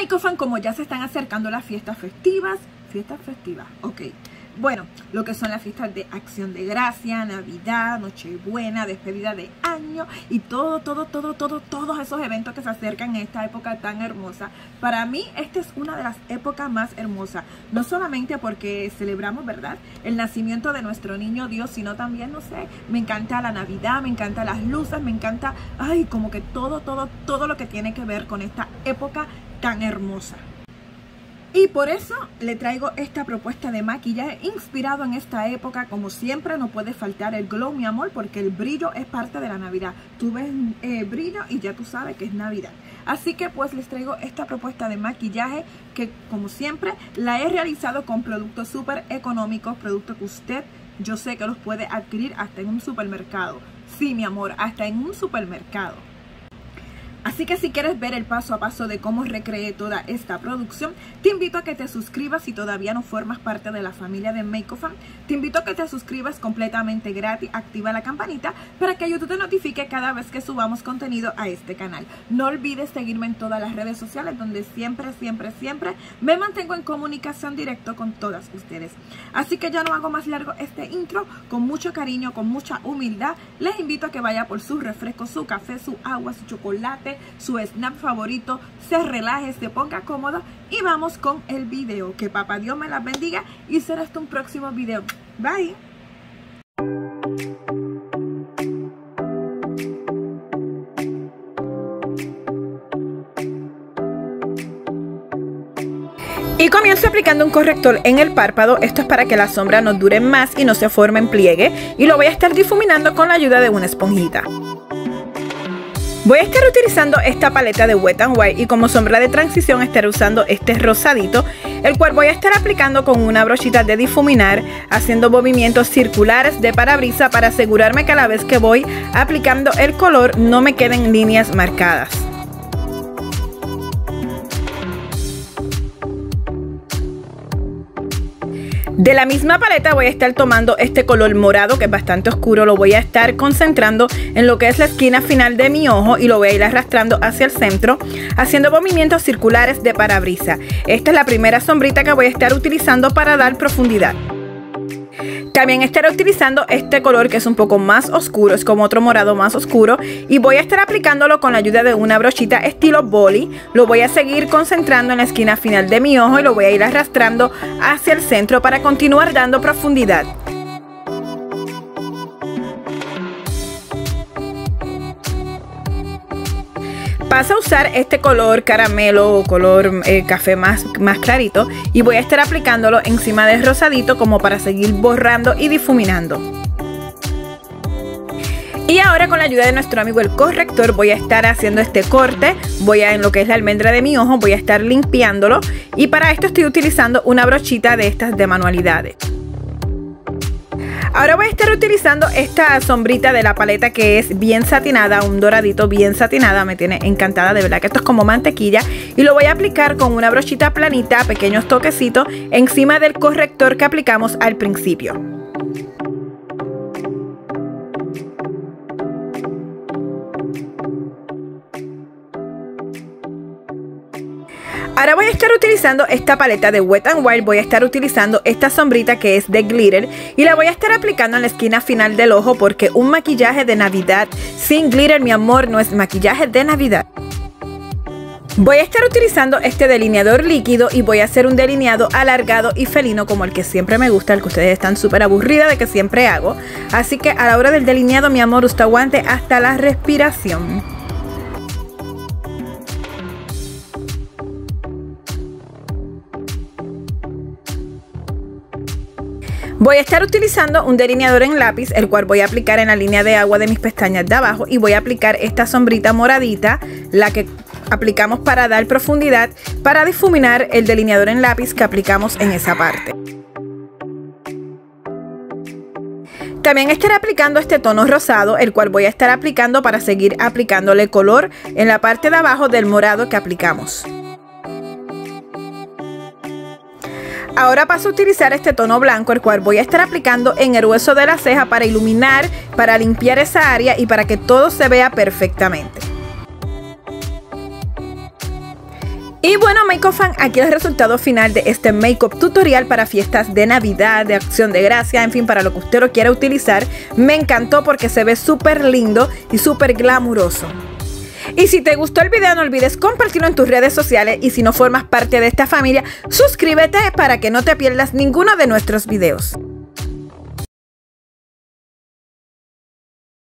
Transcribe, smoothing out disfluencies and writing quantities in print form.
Make Up, como ya se están acercando las fiestas festivas, ok. Bueno, lo que son las fiestas de Acción de Gracia, Navidad, Nochebuena, despedida de año y todos esos eventos que se acercan en esta época tan hermosa. Para mí esta es una de las épocas más hermosas, no solamente porque celebramos, ¿verdad?, el nacimiento de nuestro niño Dios, sino también, no sé, me encanta la Navidad, me encantan las luces, me encanta, ay, como que todo lo que tiene que ver con esta época tan hermosa. Y por eso le traigo esta propuesta de maquillaje inspirado en esta época. Como siempre no puede faltar el glow, mi amor, porque el brillo es parte de la Navidad. Tú ves brillo y ya tú sabes que es Navidad. Así que pues les traigo esta propuesta de maquillaje que, como siempre, la he realizado con productos súper económicos, productos que usted, yo sé que los puede adquirir hasta en un supermercado. Sí, mi amor, hasta en un supermercado. Así que si quieres ver el paso a paso de cómo recreé toda esta producción, te invito a que te suscribas si todavía no formas parte de la familia de Make Up. Te invito a que te suscribas completamente gratis, activa la campanita para que YouTube te notifique cada vez que subamos contenido a este canal. No olvides seguirme en todas las redes sociales donde siempre me mantengo en comunicación directa con todas ustedes. Así que ya no hago más largo este intro, con mucho cariño, con mucha humildad, les invito a que vaya por su refresco, su café, su agua, su chocolate, su snack favorito, se relaje, se ponga cómodo y vamos con el video. Que papá Dios me las bendiga y será hasta un próximo video. Bye. Y comienzo aplicando un corrector en el párpado. Esto es para que la sombra nos dure más y no se forme en pliegue, y lo voy a estar difuminando con la ayuda de una esponjita. Voy a estar utilizando esta paleta de Wet n Wild y como sombra de transición estaré usando este rosadito, el cual voy a estar aplicando con una brochita de difuminar, haciendo movimientos circulares de parabrisas para asegurarme que a la vez que voy aplicando el color no me queden líneas marcadas. De la misma paleta voy a estar tomando este color morado que es bastante oscuro, lo voy a estar concentrando en lo que es la esquina final de mi ojo y lo voy a ir arrastrando hacia el centro, haciendo movimientos circulares de parabrisas. Esta es la primera sombrita que voy a estar utilizando para dar profundidad. También estaré utilizando este color que es un poco más oscuro, es como otro morado más oscuro, y voy a estar aplicándolo con la ayuda de una brochita estilo boli. Lo voy a seguir concentrando en la esquina final de mi ojo y lo voy a ir arrastrando hacia el centro para continuar dando profundidad. Paso a usar este color caramelo o color café más clarito y voy a estar aplicándolo encima del rosadito como para seguir borrando y difuminando. Y ahora con la ayuda de nuestro amigo el corrector voy a estar haciendo este corte, en lo que es la almendra de mi ojo, voy a estar limpiándolo y para esto estoy utilizando una brochita de estas de manualidades. Ahora voy a estar utilizando esta sombrita de la paleta que es bien satinada, un doradito bien satinada, me tiene encantada, de verdad que esto es como mantequilla, y lo voy a aplicar con una brochita planita, pequeños toquecitos, encima del corrector que aplicamos al principio. Ahora voy a estar utilizando esta paleta de Wet n Wild, voy a estar utilizando esta sombrita que es de glitter y la voy a estar aplicando en la esquina final del ojo porque un maquillaje de Navidad sin glitter, mi amor, no es maquillaje de Navidad. Voy a estar utilizando este delineador líquido y voy a hacer un delineado alargado y felino como el que siempre me gusta, el que ustedes están súper aburridas de que siempre hago. Así que a la hora del delineado, mi amor, usted aguante hasta la respiración. Voy a estar utilizando un delineador en lápiz, el cual voy a aplicar en la línea de agua de mis pestañas de abajo y voy a aplicar esta sombrita moradita, la que aplicamos para dar profundidad, para difuminar el delineador en lápiz que aplicamos en esa parte. También estaré aplicando este tono rosado, el cual voy a estar aplicando para seguir aplicándole color en la parte de abajo del morado que aplicamos. Ahora paso a utilizar este tono blanco, el cual voy a estar aplicando en el hueso de la ceja para iluminar, para limpiar esa área y para que todo se vea perfectamente. Y bueno, Makeup Fan, aquí el resultado final de este makeup tutorial para fiestas de Navidad, de Acción de Gracia, en fin, para lo que usted lo quiera utilizar. Me encantó porque se ve súper lindo y súper glamuroso. Y si te gustó el video, no olvides compartirlo en tus redes sociales, y si no formas parte de esta familia, suscríbete para que no te pierdas ninguno de nuestros videos.